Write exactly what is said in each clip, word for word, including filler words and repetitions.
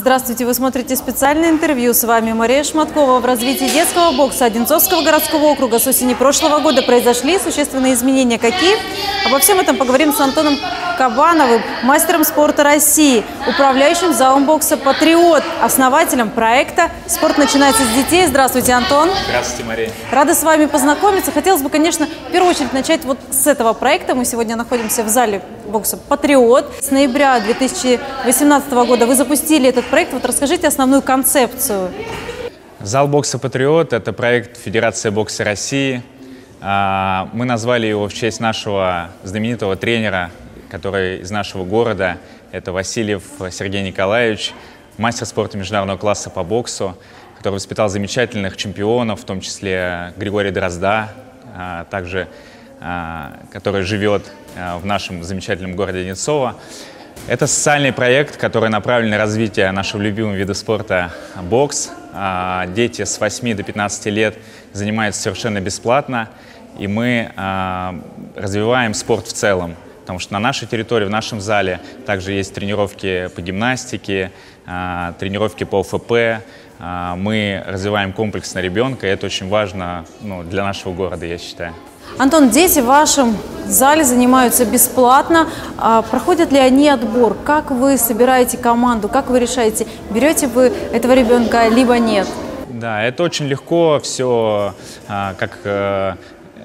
Здравствуйте, вы смотрите специальное интервью. С вами Мария Шматкова. В развитии детского бокса Одинцовского городского округа с осени прошлого года произошли существенные изменения. Какие? Обо всем этом поговорим с Антоном Кабановым, мастером спорта России, управляющим залом бокса «Патриот», основателем проекта «Спорт начинается с детей». Здравствуйте, Антон. Здравствуйте, Мария. Рада с вами познакомиться. Хотелось бы, конечно, в первую очередь начать вот с этого проекта. Мы сегодня находимся в зале бокса «Патриот». С ноября две тысячи восемнадцатого года вы запустили этот проект. Вот расскажите основную концепцию. Зал бокса «Патриот» — это проект Федерации бокса России. Мы назвали его в честь нашего знаменитого тренера, который из нашего города. Это Васильев Сергей Николаевич, мастер спорта международного класса по боксу, который воспитал замечательных чемпионов, в том числе Григория Дрозда, также который живет в нашем замечательном городе Одинцово. Это социальный проект, который направлен на развитие нашего любимого вида спорта – бокс. Дети с восьми до пятнадцати лет занимаются совершенно бесплатно, и мы развиваем спорт в целом. Потому что на нашей территории, в нашем зале также есть тренировки по гимнастике, тренировки по ОФП. Мы развиваем комплексно ребенка, и это очень важно, ну, для нашего города, я считаю. Антон, дети в вашем зале занимаются бесплатно. А проходят ли они отбор? Как вы собираете команду? Как вы решаете, берете вы этого ребенка, либо нет? Да, это очень легко все, как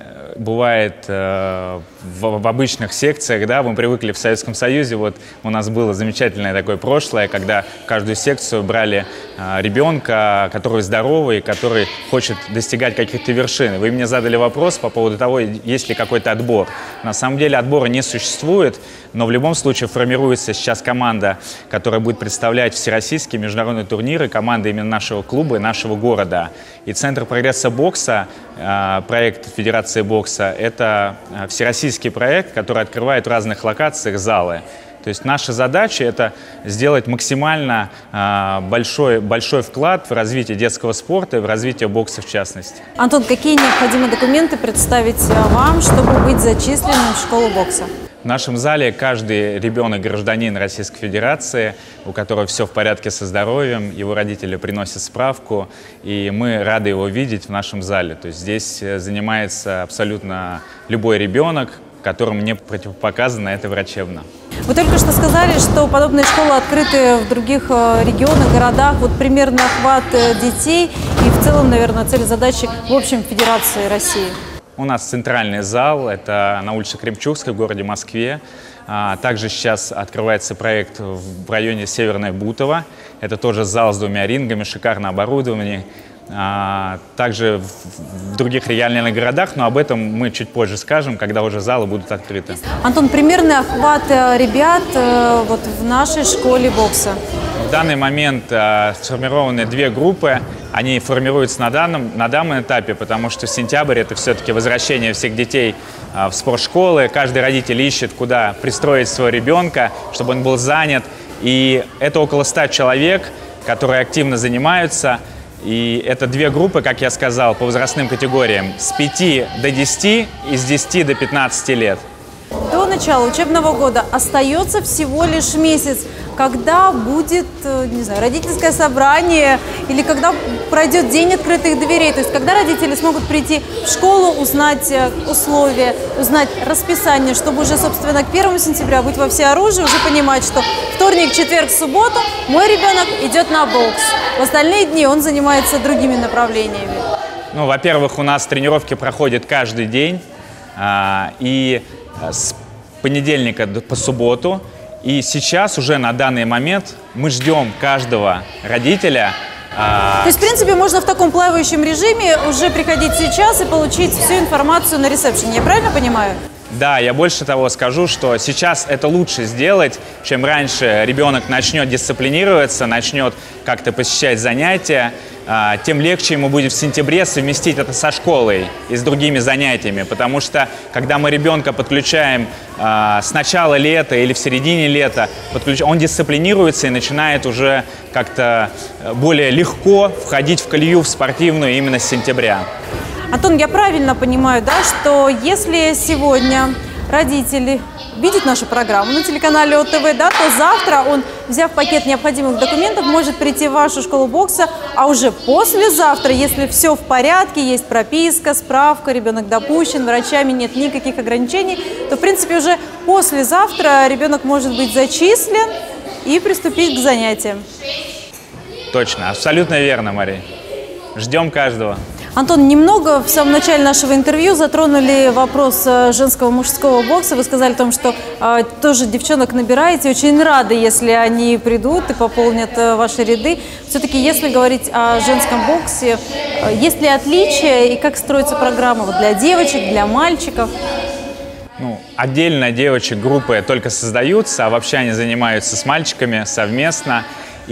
бывает в, в обычных секциях, да, мы привыкли в Советском Союзе, вот у нас было замечательное такое прошлое, когда в каждую секцию брали а, ребенка, который здоровый, который хочет достигать каких-то вершин. Вы мне задали вопрос по поводу того, есть ли какой-то отбор. На самом деле отбора не существует, но в любом случае формируется сейчас команда, которая будет представлять всероссийские международные турниры, команда именно нашего клуба и нашего города. И Центр прогресса бокса, а, проект Федерации бокса, это всероссийский проект, который открывает в разных локациях залы. То есть наша задача – это сделать максимально э, большой, большой вклад в развитие детского спорта и в развитие бокса в частности. Антон, какие необходимы документы представить вам, чтобы быть зачисленным в школу бокса? В нашем зале каждый ребенок гражданин Российской Федерации, у которого все в порядке со здоровьем, его родители приносят справку, и мы рады его видеть в нашем зале. То есть здесь занимается абсолютно любой ребенок, которому не противопоказано это врачебно. Вы только что сказали, что подобные школы открыты в других регионах, городах. Вот примерно охват детей и в целом, наверное, цели, задачи в общем Федерации России. У нас центральный зал, это на улице Кремчугской в городе Москве. Также сейчас открывается проект в районе Северное Бутово. Это тоже зал с двумя рингами, шикарное оборудование. Также в других региональных городах, но об этом мы чуть позже скажем, когда уже залы будут открыты. Антон, примерный охват ребят вот в нашей школе бокса? В данный момент сформированы две группы. Они формируются на данном, на данном этапе, потому что сентябрь – это все-таки возвращение всех детей в спортшколы. Каждый родитель ищет, куда пристроить своего ребенка, чтобы он был занят. И это около ста человек, которые активно занимаются. И это две группы, как я сказал, по возрастным категориям с пяти до десяти и с десяти до пятнадцати лет. До начала учебного года остается всего лишь месяц. Когда будет, не знаю, родительское собрание или когда пройдет день открытых дверей? То есть когда родители смогут прийти в школу, узнать условия, узнать расписание, чтобы уже, собственно, к первому сентября быть во всеоружии, уже понимать, что вторник, четверг, субботу мой ребенок идет на бокс. В остальные дни он занимается другими направлениями. Ну, во-первых, у нас тренировки проходят каждый день. И с понедельника по субботу. И сейчас уже на данный момент мы ждем каждого родителя. То есть, в принципе, можно в таком плавающем режиме уже приходить сейчас и получить всю информацию на ресепшене. Я правильно понимаю? Да, я больше того скажу, что сейчас это лучше сделать, чем раньше ребенок начнет дисциплинироваться, начнет как-то посещать занятия, тем легче ему будет в сентябре совместить это со школой и с другими занятиями. Потому что, когда мы ребенка подключаем с начала лета или в середине лета, он дисциплинируется и начинает уже как-то более легко входить в колею в спортивную именно с сентября. Антон, я правильно понимаю, да, что если сегодня родитель видит нашу программу на телеканале О Тэ Вэ, да, то завтра он, взяв пакет необходимых документов, может прийти в вашу школу бокса, а уже послезавтра, если все в порядке, есть прописка, справка, ребенок допущен, врачами нет никаких ограничений, то, в принципе, уже послезавтра ребенок может быть зачислен и приступить к занятиям. Точно, абсолютно верно, Мария. Ждем каждого. Антон, немного в самом начале нашего интервью затронули вопрос женского мужского бокса. Вы сказали о том, что э, тоже девчонок набираете. Очень рады, если они придут и пополнят э, ваши ряды. Все-таки, если говорить о женском боксе, э, есть ли отличия и как строится программа вот для девочек, для мальчиков? Ну, отдельно девочек группы только создаются, а вообще они занимаются с мальчиками совместно.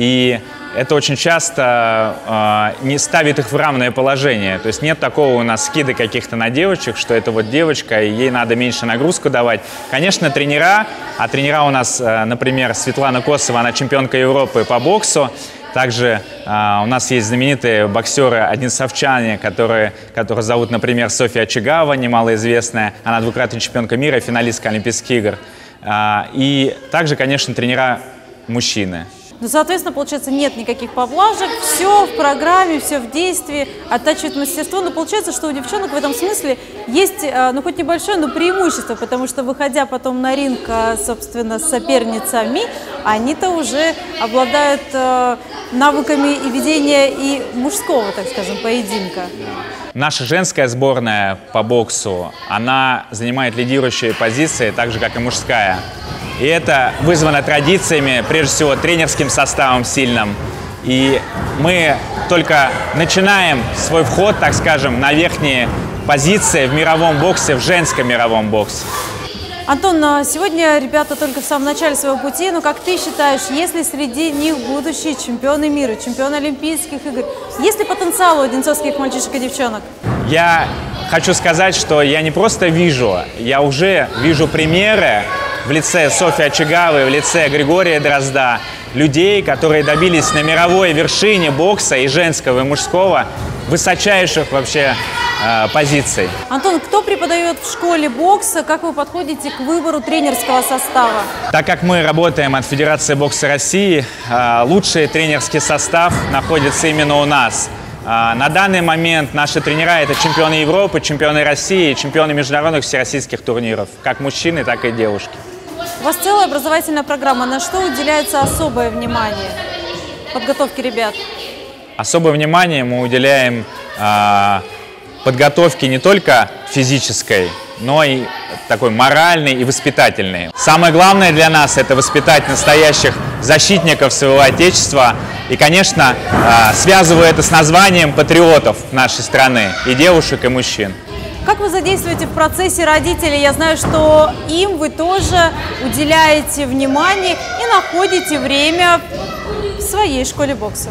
И это очень часто э, не ставит их в равное положение. То есть нет такого у нас скида каких-то на девочек, что это вот девочка, и ей надо меньше нагрузку давать. Конечно, тренера, а тренера у нас, э, например, Светлана Косова, она чемпионка Европы по боксу. Также э, у нас есть знаменитые боксеры, одинцовчане, которые, которые зовут, например, Софья Очагава, немалоизвестная. Она двукратная чемпионка мира, финалистка Олимпийских игр. Э, и также, конечно, тренера мужчины. Ну, соответственно, получается, нет никаких поблажек, все в программе, все в действии, оттачивает мастерство. Но получается, что у девчонок в этом смысле есть, ну, хоть небольшое, но преимущество, потому что, выходя потом на ринг, собственно, с соперницами, они-то уже обладают э, навыками и ведения и мужского, так скажем, поединка. Наша женская сборная по боксу, она занимает лидирующие позиции, так же, как и мужская. И это вызвано традициями, прежде всего тренерским составом сильным. И мы только начинаем свой вход, так скажем, на верхние позиции в мировом боксе, в женском мировом боксе. Антон, сегодня ребята только в самом начале своего пути, но как ты считаешь, есть ли среди них будущие чемпионы мира, чемпионы Олимпийских игр? Есть ли потенциал у одинцовских мальчишек и девчонок? Я хочу сказать, что я не просто вижу, я уже вижу примеры в лице Софьи Очагавой, в лице Григория Дрозда, людей, которые добились на мировой вершине бокса и женского, и мужского, высочайших вообще э, позиций. Антон, кто преподает в школе бокса? Как вы подходите к выбору тренерского состава? Так как мы работаем от Федерации бокса России, э, лучший тренерский состав находится именно у нас. Э, на данный момент наши тренера – это чемпионы Европы, чемпионы России, чемпионы международных всероссийских турниров, как мужчины, так и девушки. У вас целая образовательная программа. На что уделяется особое внимание подготовке ребят? Особое внимание мы уделяем э, подготовке не только физической, но и такой моральной и воспитательной. Самое главное для нас – это воспитать настоящих защитников своего Отечества. И, конечно, э, связываю это с названием патриотов нашей страны, и девушек, и мужчин. Как вы задействуете в процессе родителей? Я знаю, что им вы тоже уделяете внимание и находите время в своей школе бокса.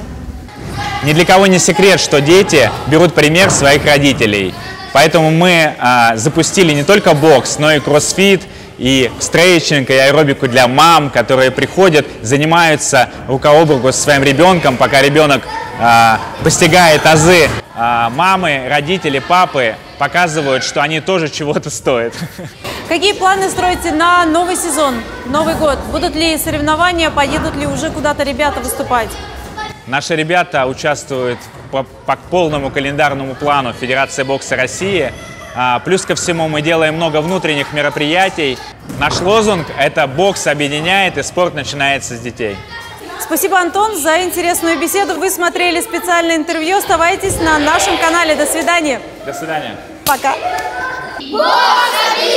Ни для кого не секрет, что дети берут пример своих родителей. Поэтому мы а, запустили не только бокс, но и кроссфит, и стретчинг, и аэробику для мам, которые приходят, занимаются рука об руку со своим ребенком, пока ребенок а, постигает азы. А, мамы, родители, папы показывают, что они тоже чего-то стоят. Какие планы строите на новый сезон, Новый год? Будут ли соревнования, поедут ли уже куда-то ребята выступать? Наши ребята участвуют по, по полному календарному плану Федерации бокса России. А, плюс ко всему мы делаем много внутренних мероприятий. Наш лозунг – это «Бокс объединяет, и спорт начинается с детей». Спасибо, Антон, за интересную беседу. Вы смотрели специальное интервью. Оставайтесь на нашем канале. До свидания. До свидания. Пока.